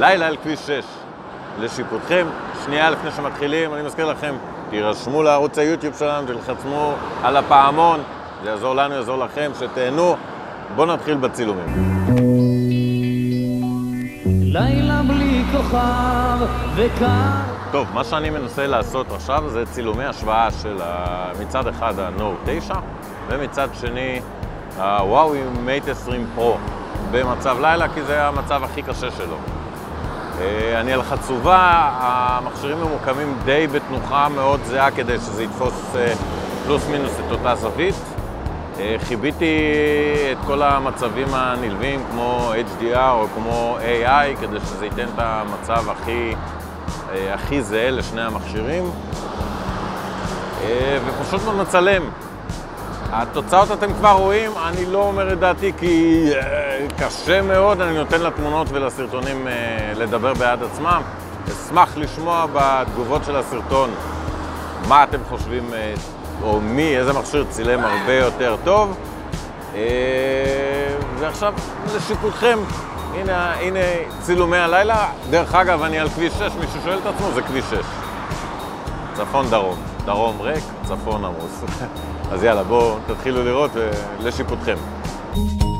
הלילה על כביש 6. לשיפוטכם, שנייה לפני שמתחילים, אני מזכיר לכם, תירשמו לערוץ היוטיוב שלנו, תלחצמו על הפעמון, זה יעזור לנו, יעזור לכם, שתהנו. בואו נתחיל בצילומים. לילה בלי כוכב וקר. טוב, מה שאני מנסה לעשות עכשיו זה צילומי השוואה של מצד אחד הנוט 9 ומצד שני הוואוי מייט 20 פרו במצב לילה, כי זה המצב הכי קשה שלו. אני על חצובה, המכשירים ממוקמים די בתנוחה מאוד זהה כדי שזה יתפוס פלוס מינוס את אותה זווית. חיביתי את כל המצבים הנלווים כמו HDR או כמו AI כדי שזה ייתן את המצב הכי זהה לשני המכשירים, ופשוט מצלם. התוצאות אתם כבר רואים, אני לא אומר את דעתי כי קשה מאוד, אני נותן לתמונות ולסרטונים לדבר בעד עצמם. אשמח לשמוע בתגובות של הסרטון מה אתם חושבים, או איזה מכשיר צילם הרבה יותר טוב. ועכשיו לשיפוטכם, הנה צילומי הלילה. דרך אגב, אני על כביש 6, מישהו שואל את עצמו, זה כביש 6. צפון דרום, דרום ריק, צפון עמוס. אז יאללה, בואו תתחילו לראות ולשיפוטכם.